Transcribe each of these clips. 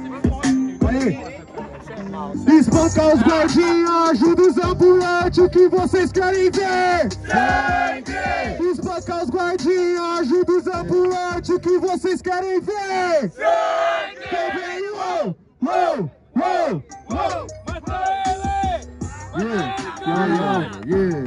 Espanca os guardinhas, ajuda os ambulantes, o que vocês querem ver? Sangue! Espanca os guardinhas, ajuda os ambulantes, o que vocês querem ver? Sangue! Quem veio? Uou! Uou! Uou! Matou ele!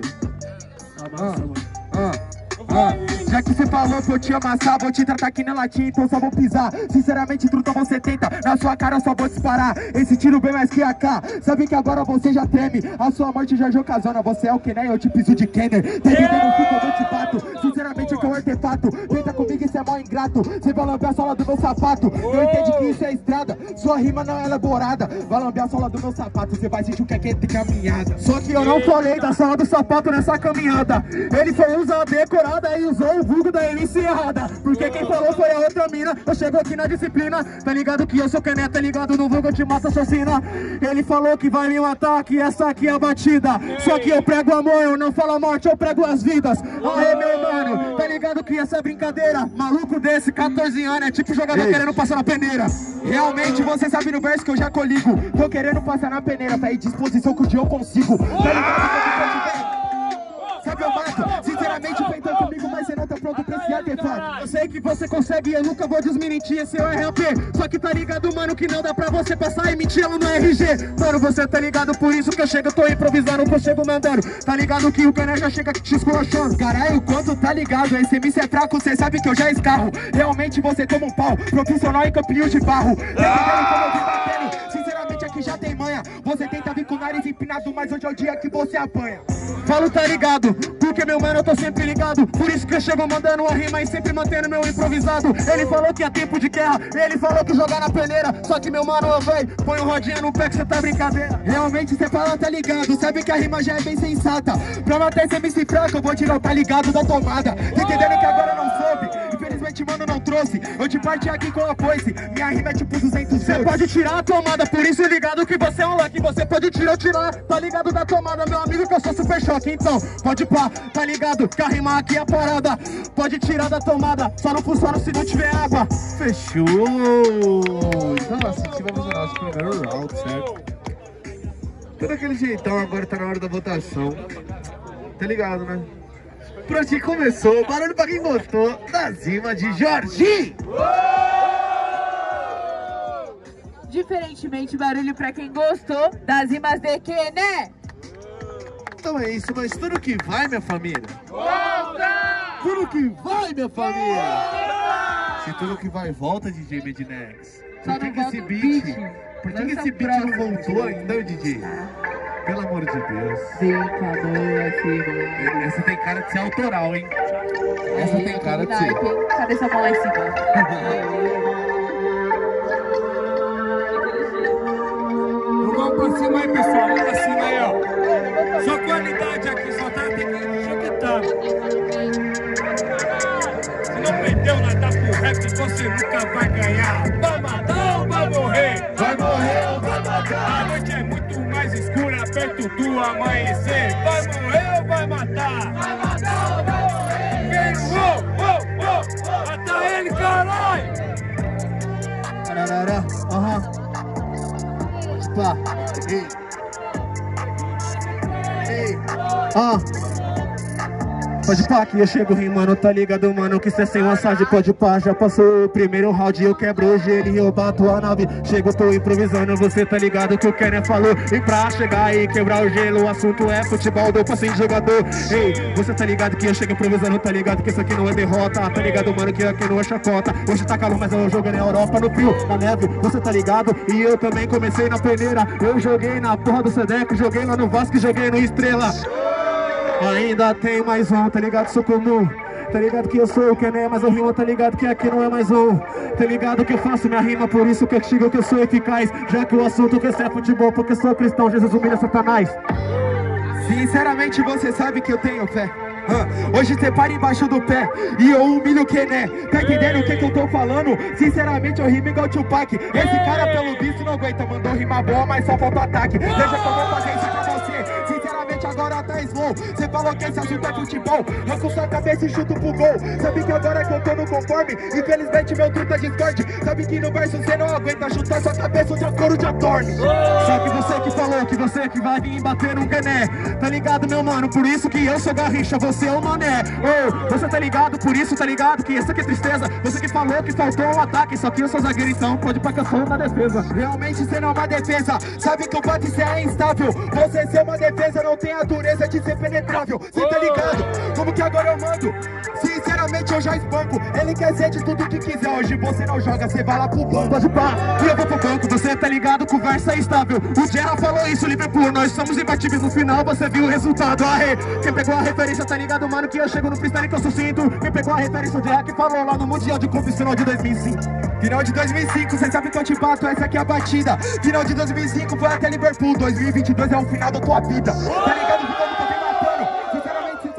Já que você falou que eu te amassar, vou te tratar aqui na latinha, então só vou pisar. Sinceramente, truta, você tenta, na sua cara eu só vou disparar. Esse tiro bem mais que AK, sabe que agora você já treme. A sua morte já ocasiona, você é o que nem eu te piso de Kenner. Entendendo que eu te bato, sinceramente é que é um artefato. Tenta comigo, isso é mó ingrato, você vai lamber a sola do meu sapato. Não entende que isso é estrada, sua rima não é elaborada. Vai lamber a sola do meu sapato, você vai sentir o que é de caminhada. Só que eu não falei da sola do sapato nessa caminhada. Ele foi usar a decorada e usou o vulgo da MC errada. Porque quem falou foi a outra mina. Eu chego aqui na disciplina, tá ligado que eu sou caneta, tá ligado no vulgo eu te mato, assassina. Ele falou que vai me matar, que essa aqui é a batida. Só que eu prego amor, eu não falo a morte, eu prego as vidas. Aê meu mano, tá ligado que essa é brincadeira. Maluco desse, 14 anos, é tipo jogador querendo passar na peneira. Realmente você sabe no verso que eu já coligo. Tô querendo passar na peneira, tá aí disposição que o dia eu consigo. Tá ligado que sabe eu mato, sinceramente pentou comigo, mas você não tá pronto pra esse artefato. Eu sei que você consegue e eu nunca vou desmentir esse RAP. Só que tá ligado, mano, que não dá pra você passar e mentir ela no RG. Mano, você tá ligado, por isso que eu chego, eu tô improvisando, que eu chego mandando. Tá ligado que o Cané já chega te esculachando. Caralho, quanto tá ligado, esse MC é fraco, cê sabe que eu já escarro. Realmente você toma um pau, profissional e campeão de barro. Tá ligado como eu vim batendo, sinceramente aqui já tem manha. Você tenta vir com o nariz empinado, mas hoje é o dia que você apanha. Falo tá ligado, porque meu mano eu tô sempre ligado. Por isso que eu chego mandando uma rima e sempre mantendo meu improvisado. Ele falou que é tempo de guerra, ele falou que jogar na peneira. Só que meu mano, eu véi, põe um rodinha no pé que cê tá brincadeira. Realmente cê fala tá ligado, sabe que a rima já é bem sensata. Pra matar esse MC fraco eu vou tirar o tá ligado da tomada. Entendendo que agora não soube, infelizmente mano não trouxe. Eu te parti aqui com a foice, minha rima é tipo 200. Cê pode tirar a tomada, por isso ligado que você é um lucky. Você pode tirar ou tirar, tá ligado da tomada, meu amigo, que eu sou super choque. Então, pode pá, tá ligado, que a rima aqui é parada. Pode tirar da tomada, só não funciona se não tiver água. Fechou! Então assim tivemos o nosso primeiro round, certo? Todo aquele jeitão, agora tá na hora da votação. Tá ligado, né? Por aqui começou, barulho pra quem gostou das rimas de Jorginho! Diferentemente, barulho pra quem gostou das rimas de Kené. Então é isso, mas tudo que vai, minha família. Volta! Tudo que vai, minha família. Se tudo que vai, volta, DJ Medinex. Por que esse beat? Por que esse beat não voltou ainda, DJ? Pelo amor de Deus. Essa tem cara de ser autoral, hein? Essa tem cara de ser. Cadê essa mão lá em cima? Vamos pra cima aí, pessoal. Vamos pra cima aí, ó. Só qualidade aqui, só tá chiquitando. Se não aprendeu a nadar pro rap, você nunca vai ganhar. Vai matar ou vai morrer? Vai morrer ou vai matar? A noite é muito mais escura perto do amanhecer. Vai morrer ou vai matar? Vai matar ou vai morrer? Quem? Mata ele, caralho! Ararará, pá, Pode pá que eu chego rimando, tá ligado, mano, que cê sem massagem. Pode pá, já passou o primeiro round, eu quebro o gelo e eu bato a nave. Chego, tô improvisando, você tá ligado que o Kenner falou. E pra chegar e quebrar o gelo, o assunto é futebol, deu pra ser jogador. Ei, você tá ligado que eu chego improvisando, tá ligado que isso aqui não é derrota. Tá ligado, mano, que aqui não é chacota. Hoje tá calor, mas eu joguei na Europa, no frio, na neve, você tá ligado? E eu também comecei na peneira. Eu joguei na porra do Sedec, joguei lá no Vasco e joguei no Estrela. Ainda tem mais um, tá ligado? Sou comum. Tá ligado que eu sou o Kené, mas eu rimo, tá ligado que aqui não é mais um. Tá ligado que eu faço minha rima, por isso que eu digo que eu sou eficaz. Já que o assunto que é futebol, porque eu sou cristão, Jesus humilha Satanás. Sinceramente você sabe que eu tenho fé. Hoje você para embaixo do pé e eu humilho o Kené. Tá entendendo o que eu tô falando? Sinceramente eu rimo igual o Tupac. Esse cara pelo visto não aguenta, mandou rimar boa, mas só falta ataque. Veja como eu fazer isso pra você. Sinceramente agora tá slow. Cê falou que esse assunto é futebol, arranco sua cabeça e chuto pro gol. Sabe que agora que eu tô no conforme, infelizmente meu truta discorde. Sabe que no verso cê não aguenta chutar sua cabeça onde a couro de adorne. Só que você que falou que você que vai vir bater num Guené. Tá ligado, meu mano? Por isso que eu sou Garrincha, você é o Mané. Oh, você tá ligado? Por isso tá ligado que essa aqui é tristeza. Você que falou que faltou um ataque, só que eu sou zagueiro, então pode pra que eu sou na defesa. Realmente cê não é uma defesa, sabe que o bate cê é instável. Você ser uma defesa não tem a dureza de ser penetrável. Cê tá ligado? Como que agora eu mando? Sinceramente eu já espanco. Ele quer ser de tudo que quiser. Hoje você não joga, cê vai lá pro banco. Pode pá, e eu vou pro banco. Você tá ligado? Conversa é estável. O Gerra falou isso, Liverpool. Nós somos imbatíveis no final, você viu o resultado. Aê, quem pegou a referência tá ligado, mano, que eu chego no freestyle que eu sucinto. Quem pegou a referência, o Gerra que falou lá no Mundial de Clubes final de 2005. Final de 2005, cê sabe que eu te bato, essa aqui é a batida. Final de 2005 foi até Liverpool. 2022 é o final da tua vida. Tá ligado? Ficou que você matando. Sinceramente,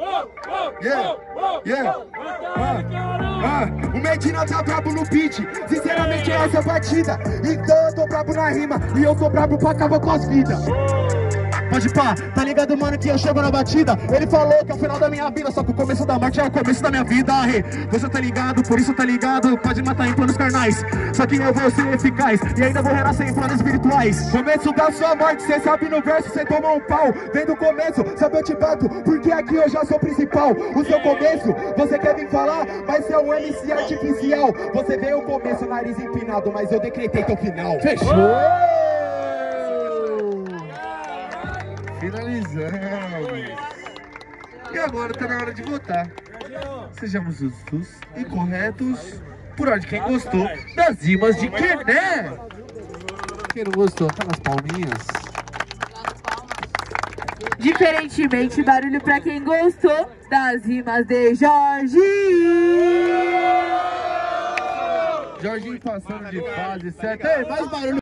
o Medina tá brabo no beat. Sinceramente, essa é a batida. Então eu tô brabo na rima e eu tô brabo pra acabar com as vidas. Pode pá, tá ligado, mano, que eu chego na batida. Ele falou que é o final da minha vida, só que o começo da morte é o começo da minha vida. Você tá ligado, por isso tá ligado, pode matar em planos carnais, só que eu vou ser eficaz e ainda vou renascer em planos espirituais. Começo da sua morte, cê sabe no verso, cê toma um pau. Vem do começo, sabe eu te bato, porque aqui eu já sou principal. O seu começo, você quer vir falar, mas cê é um MC artificial. Você veio o começo, nariz empinado, mas eu decretei teu final. Fechou! Finalizamos. E agora tá na hora de votar. Sejamos justos e corretos por ordem. Quem gostou das rimas de Guené? Quem não gostou, aquelas palminhas. Diferentemente, barulho pra quem gostou das rimas de Jorginho. Jorginho passando de fase, certo? Ei, mais barulho.